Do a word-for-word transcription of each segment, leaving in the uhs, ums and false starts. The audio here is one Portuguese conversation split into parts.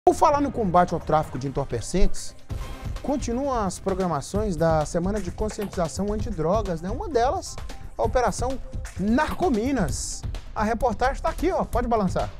Por falar no combate ao tráfico de entorpecentes, continuam as programações da Semana de Conscientização Antidrogas, né? Uma delas, a Operação Narcominas. A reportagem está aqui, ó, pode balançar.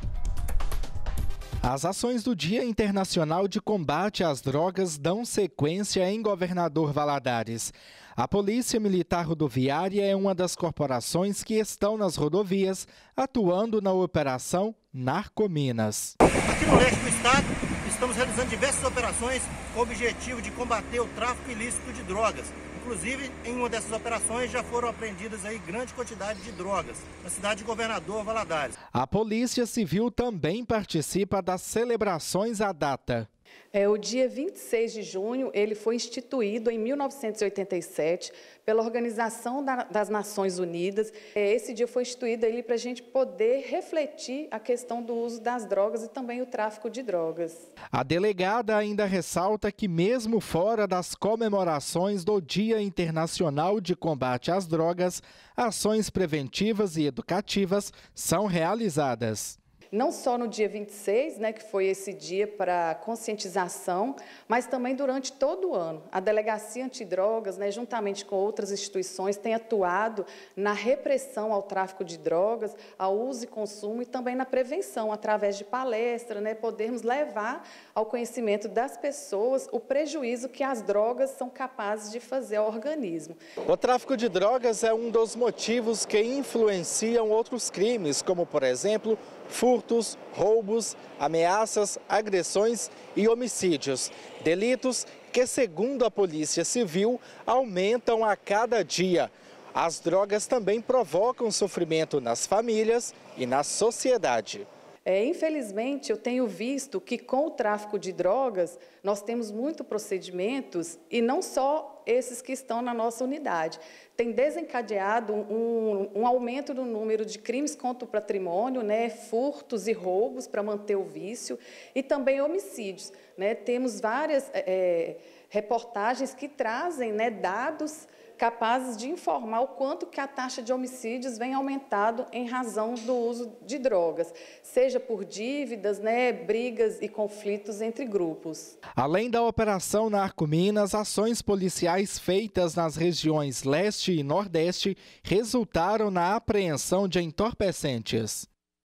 As ações do Dia Internacional de Combate às Drogas dão sequência em Governador Valadares. A Polícia Militar Rodoviária é uma das corporações que estão nas rodovias, atuando na Operação Narcominas. Aqui no leste do estado, estamos realizando diversas operações com o objetivo de combater o tráfico ilícito de drogas. Inclusive, em uma dessas operações já foram apreendidas aí grande quantidade de drogas na cidade de Governador Valadares. A Polícia Civil também participa das celebrações à data. É, o dia vinte e seis de junho, ele foi instituído em mil novecentos e oitenta e sete pela Organização da, das Nações Unidas. É, esse dia foi instituído para a gente poder refletir a questão do uso das drogas e também o tráfico de drogas. A delegada ainda ressalta que mesmo fora das comemorações do Dia Internacional de Combate às Drogas, ações preventivas e educativas são realizadas. Não só no dia vinte e seis, né, que foi esse dia para conscientização, mas também durante todo o ano. A Delegacia Antidrogas, né, juntamente com outras instituições, tem atuado na repressão ao tráfico de drogas, ao uso e consumo e também na prevenção, através de palestras, né, podermos levar ao conhecimento das pessoas o prejuízo que as drogas são capazes de fazer ao organismo. O tráfico de drogas é um dos motivos que influenciam outros crimes, como, por exemplo, furtos, roubos, ameaças, agressões e homicídios. Delitos que, segundo a Polícia Civil, aumentam a cada dia. As drogas também provocam sofrimento nas famílias e na sociedade. É, infelizmente, eu tenho visto que com o tráfico de drogas, nós temos muitos procedimentos, e não só esses que estão na nossa unidade. Tem desencadeado um, um aumento no número de crimes contra o patrimônio, né, furtos e roubos para manter o vício, e também homicídios. Né? Temos várias é, reportagens que trazem, né, dados capazes de informar o quanto que a taxa de homicídios vem aumentado em razão do uso de drogas, seja por dívidas, né, brigas e conflitos entre grupos. Além da Operação Narcominas, ações policiais feitas nas regiões leste e nordeste resultaram na apreensão de entorpecentes.